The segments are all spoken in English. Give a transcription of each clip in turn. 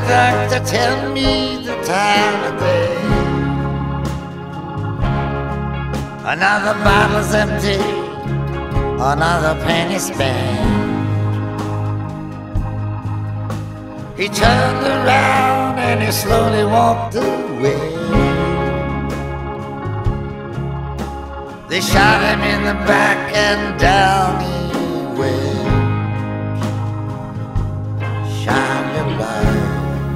doctor tell me the time of day. Another bottle's empty, another penny spent. He turned around and he slowly walked away. They shot him in the back and down he went. Shine your light,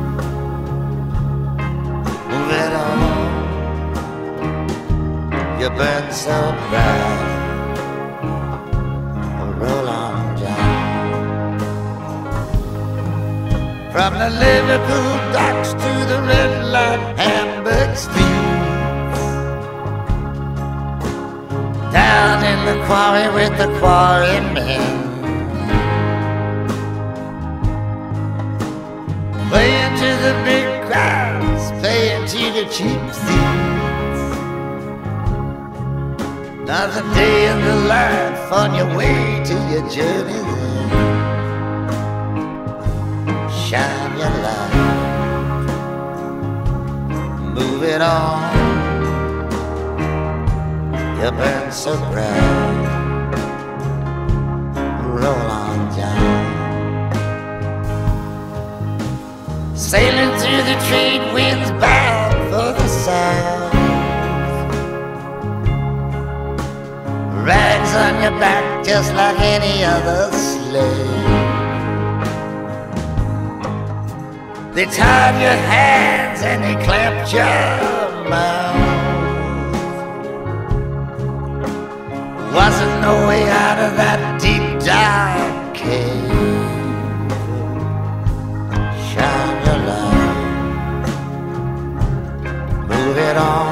move it on. You burn so bright. Roll on down. From the Liverpool docks to the red light Hamburg streets, down in the quarry with the quarrymen, playing to the big crowds, playing to the cheap seats. Another day in the life on your way to your journey then. Shine your light, move it on. You burn so bright, roll on down. Sailing through the trade winds bound for the south, rags on your back just like any other slave. They tied your hands and they clamped your mouth. Wasn't no way out of that deep dark cave. Shine your light, move it on.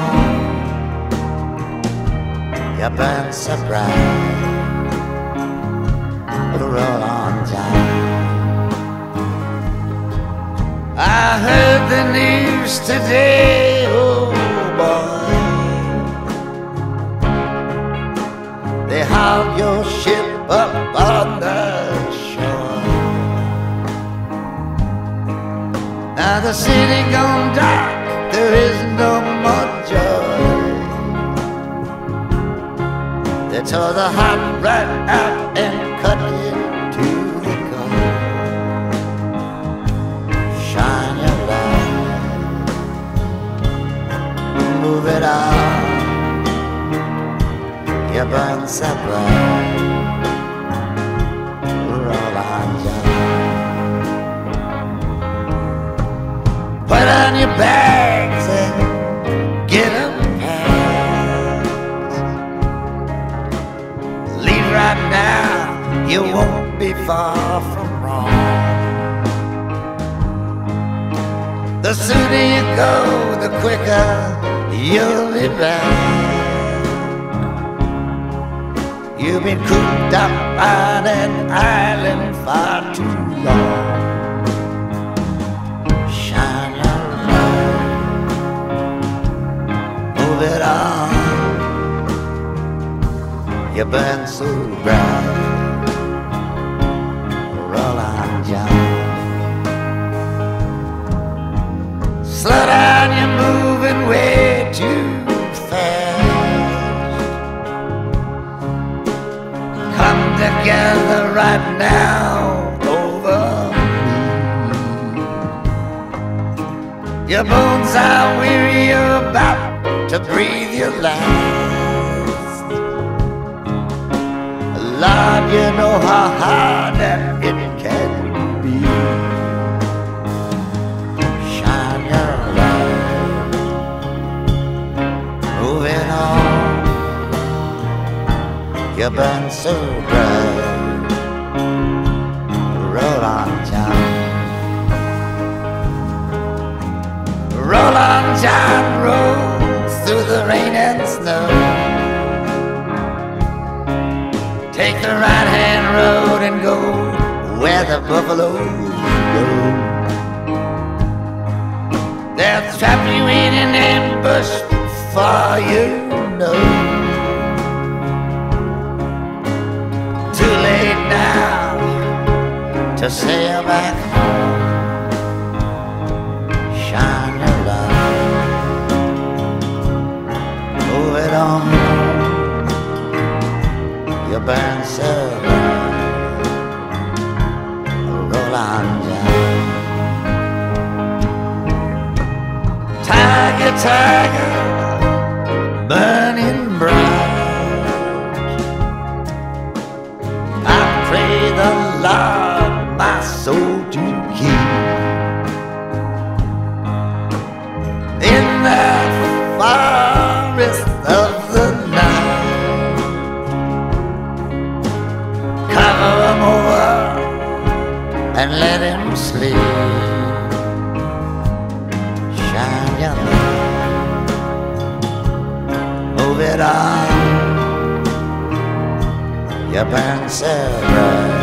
You burn so bright, roll on down. I heard the news today, oh boy. They hauled your ship up on the shore. Now the city gone dark, there is no more joy. They tore the heart right out and cut it to the core. Shine your light, move it on. You burn so bright, roll on down. Put on your bags and get 'em packed. Leave right now, you won't be far from wrong. The sooner you go, the quicker you'll be back. You've been cooped up on an island far too long. Shine your light, move it on. You burn so bright, roll on down. Slow down, you're moving way too fast. Come together right now over me. Your bones are weary, you're about to breathe your last. Lord, you know how hard that it can be. Shine your light, move it on. You burn so bright, roll on down. Roll on down, roll through the rain and snow. Take the right-hand road and go where the buffaloes go. They'll trap you in an ambush before you know. Too late now to sail back home. Tiger, tiger, burning bright, I pray the Lord my soul to keep in that forest of the night. Cover him over and let him sleep. Shine your light, move it on, you burn so bright.